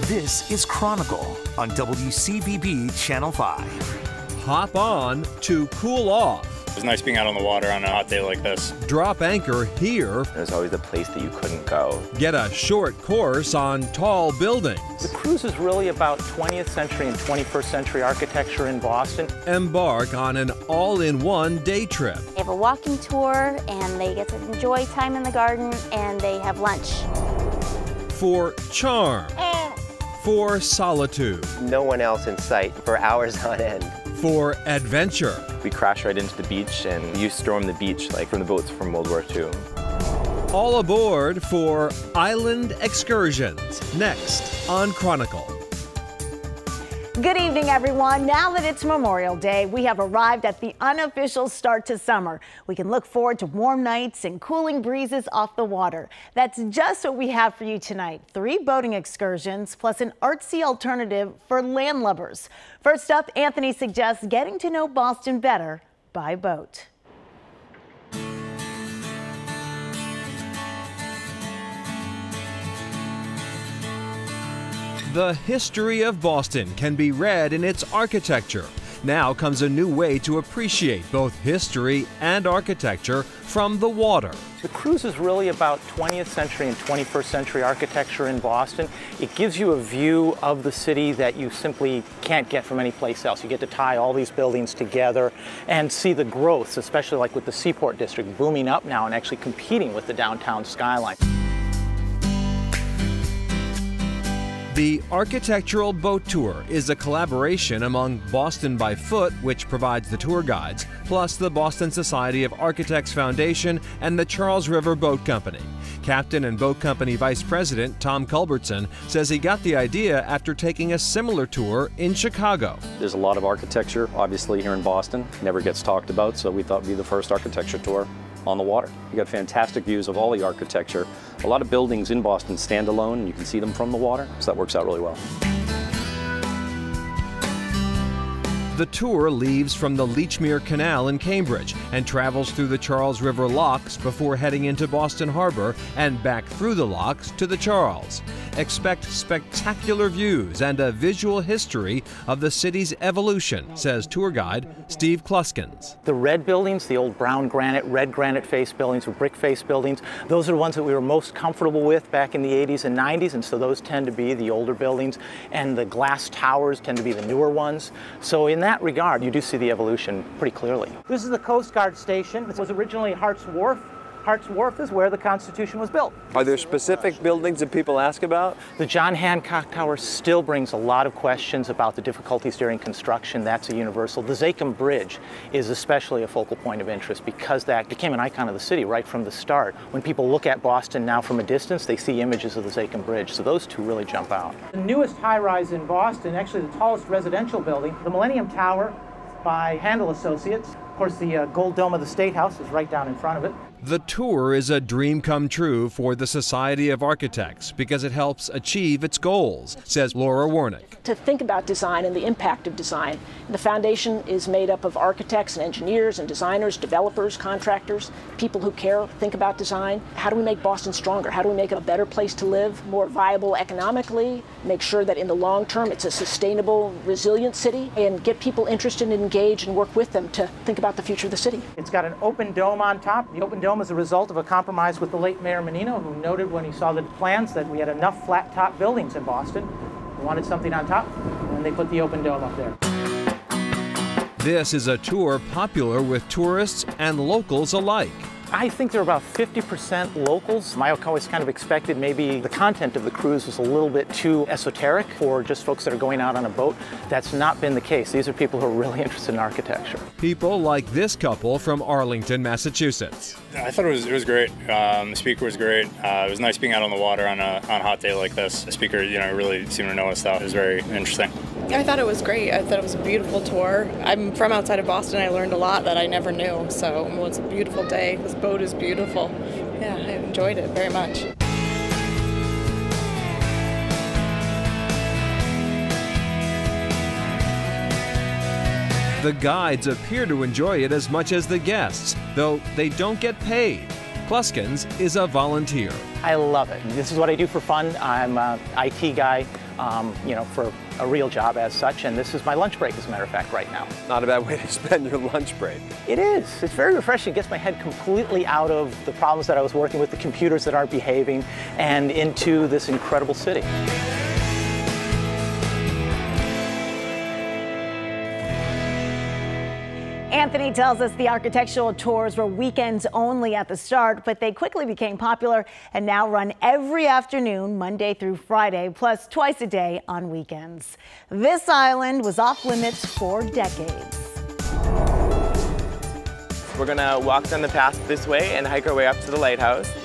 This is Chronicle on WCVB Channel 5. Hop on to cool off. It's nice being out on the water on a hot day like this. Drop anchor here. There's always a place that you couldn't go. Get a short course on tall buildings. The cruise is really about 20th century and 21st century architecture in Boston. Embark on an all-in-one day trip. They have a walking tour and they get to enjoy time in the garden and they have lunch. For charm. For solitude. No one else in sight for hours on end. For adventure. We crashed right into the beach and you stormed the beach like from the boats from World War II. All aboard for Island Excursions, next on Chronicle. Good evening, everyone. Now that it's Memorial Day, we have arrived at the unofficial start to summer. We can look forward to warm nights and cooling breezes off the water. That's just what we have for you tonight. 3 boating excursions plus an artsy alternative for landlubbers. First up, Anthony suggests getting to know Boston better by boat. The history of Boston can be read in its architecture. Now comes a new way to appreciate both history and architecture from the water. The cruise is really about 20th century and 21st century architecture in Boston. It gives you a view of the city that you simply can't get from any place else. You get to tie all these buildings together and see the growth, especially like with the Seaport District booming up now and actually competing with the downtown skyline. The Architectural Boat Tour is a collaboration among Boston by Foot, which provides the tour guides, plus the Boston Society of Architects Foundation and the Charles River Boat Company. Captain and Boat Company Vice President Tom Culbertson says he got the idea after taking a similar tour in Chicago. There's a lot of architecture, obviously, here in Boston. Never gets talked about, so we thought it'd be the first architecture tour on the water. You got fantastic views of all the architecture. A lot of buildings in Boston stand alone and you can see them from the water, so that works out really well. The tour leaves from the Lechmere Canal in Cambridge and travels through the Charles River locks before heading into Boston Harbor and back through the locks to the Charles. Expect spectacular views and a visual history of the city's evolution, says tour guide Steve Kluskens. The red buildings, the old brown granite, red granite face buildings or brick face buildings, those are the ones that we were most comfortable with back in the 80s and 90s, and so those tend to be the older buildings, and the glass towers tend to be the newer ones. So in that regard, you do see the evolution pretty clearly. This is the Coast Guard station. It was originally Hart's Wharf. Hart's Wharf is where the Constitution was built. Are there specific buildings that people ask about? The John Hancock Tower still brings a lot of questions about the difficulties during construction. That's a universal. The Zakim Bridge is especially a focal point of interest because that became an icon of the city right from the start. When people look at Boston now from a distance, they see images of the Zakim Bridge, so those two really jump out. The newest high-rise in Boston, actually the tallest residential building, the Millennium Tower by Handel Associates. Of course, the gold dome of the State House is right down in front of it. The tour is a dream come true for the Society of Architects because it helps achieve its goals, says Laura Warnick. To think about design and the impact of design. The foundation is made up of architects and engineers and designers, developers, contractors, people who care, think about design. How do we make Boston stronger? How do we make it a better place to live, more viable economically, make sure that in the long term it's a sustainable, resilient city, and get people interested and engaged and work with them to think about the future of the city. It's got an open dome on top. The open dome is a result of a compromise with the late Mayor Menino, who noted when he saw the plans that we had enough flat top buildings in Boston. We wanted something on top, and they put the open dome up there. This is a tour popular with tourists and locals alike. I think there are about 50% locals. I always kind of expected maybe the content of the cruise was a little bit too esoteric for just folks that are going out on a boat. That's not been the case. These are people who are really interested in architecture. People like this couple from Arlington, Massachusetts. I thought it was great. The speaker was great. It was nice being out on the water on a hot day like this. The speaker, really seemed to know his stuff. It was very interesting. I thought it was great. I thought it was a beautiful tour. I'm from outside of Boston. I learned a lot that I never knew. So it was a beautiful day. This boat is beautiful. Yeah, I enjoyed it very much. The guides appear to enjoy it as much as the guests, though they don't get paid. Kluskens is a volunteer. I love it. This is what I do for fun. I'm an IT guy. you know, for a real job as such. And this is my lunch break, as a matter of fact, right now. Not a bad way to spend your lunch break. It is. It's very refreshing. It gets my head completely out of the problems that I was working with, the computers that aren't behaving, and into this incredible city. Anthony tells us the architectural tours were weekends only at the start, but they quickly became popular and now run every afternoon, Monday through Friday, plus twice a day on weekends. This island was off limits for decades. We're gonna walk down the path this way and hike our way up to the lighthouse.